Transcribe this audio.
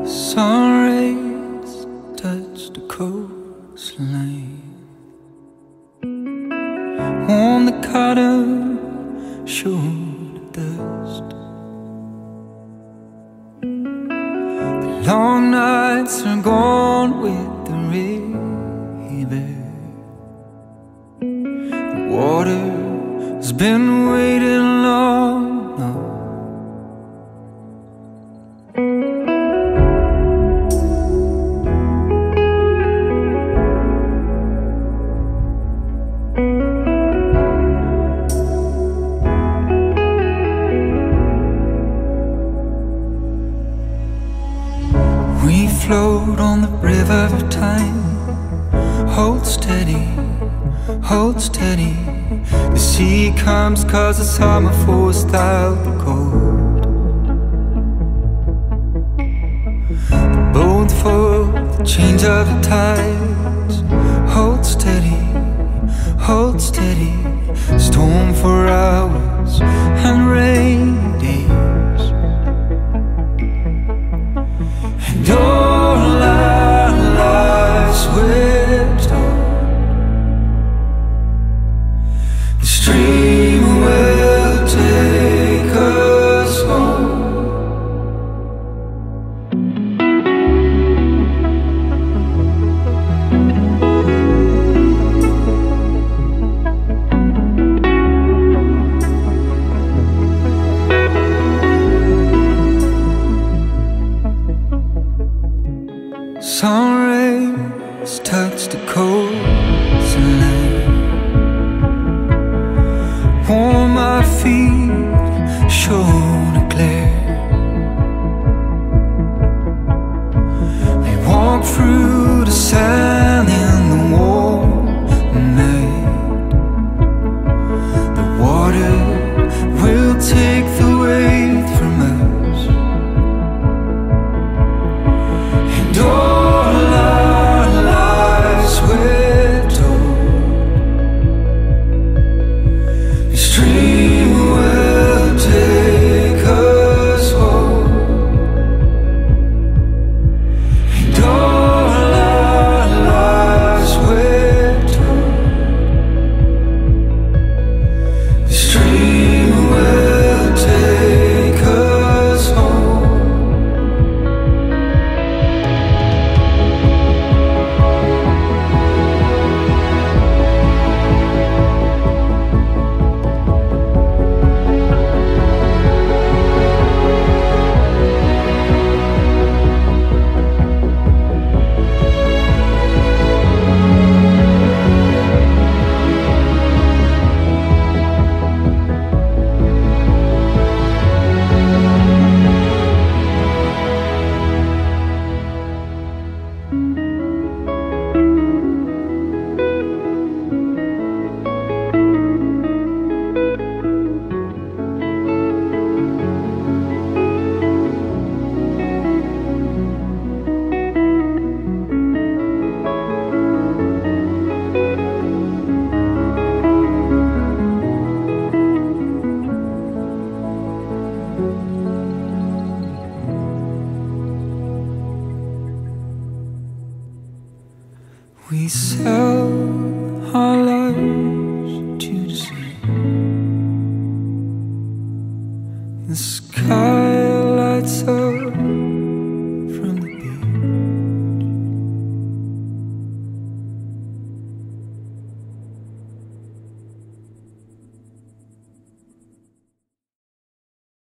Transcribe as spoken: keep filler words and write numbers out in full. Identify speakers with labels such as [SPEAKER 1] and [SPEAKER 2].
[SPEAKER 1] Sun rays touch the coastline, on the cotton show the dust. The long nights are gone with the river. The water's been waiting long enough. We float on the river of time. Hold steady, hold steady. The sea comes cause the summer forced out the cold. The boat for the change of the tides. Hold steady, hold steady. Storm for hours and rain days. And all our lives we're told the stream will take us home. Sun rays touch the coastline, warm my feet, show the glare. We walk through the sand in the warm night. The water will take the weight from us. And all we sell our lives to the sea. The sky lights up.